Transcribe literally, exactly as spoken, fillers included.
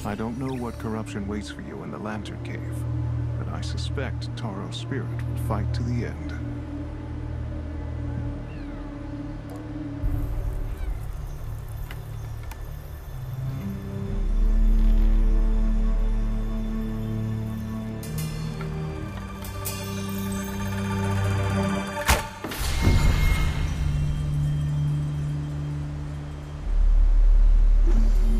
I don't know what corruption waits for you in the Lantern Cave, but I suspect Taro's spirit will fight to the end.